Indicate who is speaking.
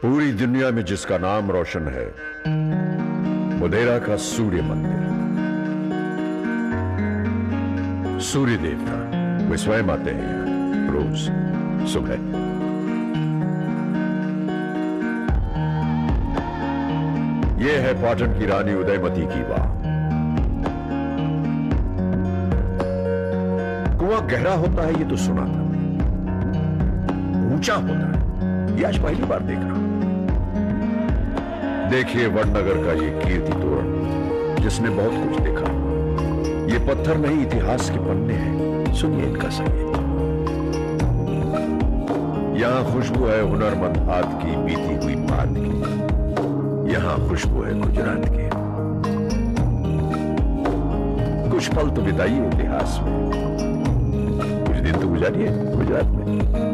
Speaker 1: पूरी दुनिया में जिसका नाम रोशन है, मोढेरा का सूर्य मंदिर। सूर्य देवता वे स्वयं आते हैं यहाँ रोज सुबह। यह है पाटन की रानी उदयमती की वाह। कुआं गहरा होता है ये तो सुना था, ऊंचा होता है ये आज पहली बार देख रहा हूं। देखिए वडनगर का ये कीर्ति तोरण, जिसने बहुत कुछ देखा। ये पत्थर नहीं इतिहास के पन्ने हैं, सुनिए इनका संगीत। यहां खुशबू है हुनरमंद हाथ की, बीती हुई बात की। यहां खुशबू है गुजरात की। कुछ पल तो बिताइए इतिहास में, कुछ दिन तो गुजारिए गुजरात में।